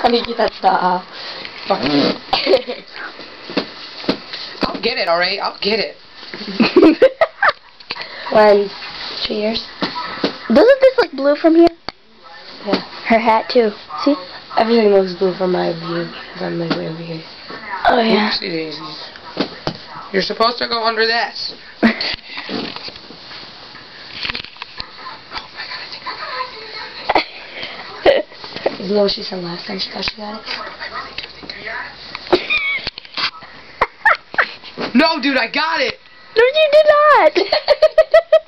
Nakikita sa I'll get it, alright? I'll get it. 1, 2 years. Doesn't this look blue from here? Yeah. Her hat too. See? Everything looks blue from my view. Because I'm like way over here. Oh yeah. Oopsie daisies. You're supposed to go under this. Oh my god, I think I got it. Isn't that what she said last time she thought she got it? I really do think I got it. No, dude, I got it! No, you did not!